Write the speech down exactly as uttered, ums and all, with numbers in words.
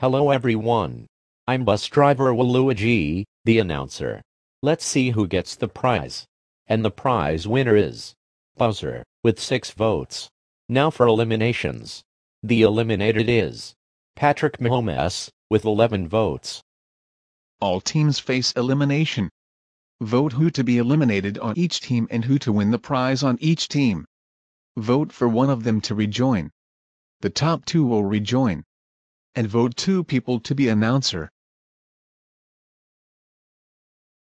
Hello everyone. I'm bus driver Waluigi, the announcer. Let's see who gets the prize. And the prize winner is Bowser, with six votes. Now for eliminations. The eliminated is Patrick Mahomes, with eleven votes. All teams face elimination. Vote who to be eliminated on each team and who to win the prize on each team. Vote for one of them to rejoin. The top two will rejoin. And vote two people to be announcer.